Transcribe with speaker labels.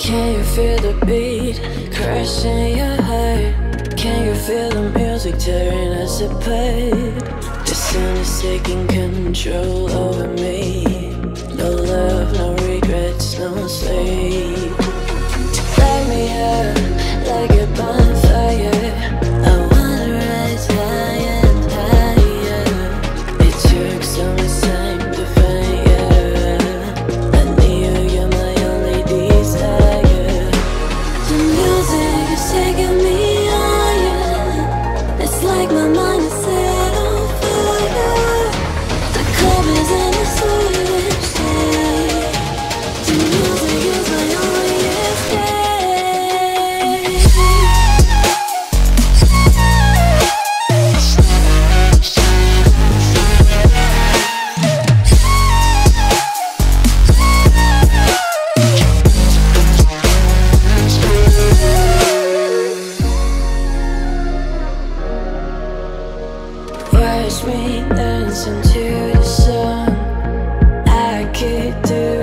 Speaker 1: Can you feel the beat crashing your heart? Can you feel the music tearing us apart? The sun is taking control over me. No love, no regrets, no sleep. Light me up like a bonfire. I wanna rise higher and higher. It took so much time to find you. I need you, you're my only desire. The music is taking me higher. It's like my mind is set on fire. The club is in the sweet shade. The music is my only escape. Watch me dancing to the song. I keep doing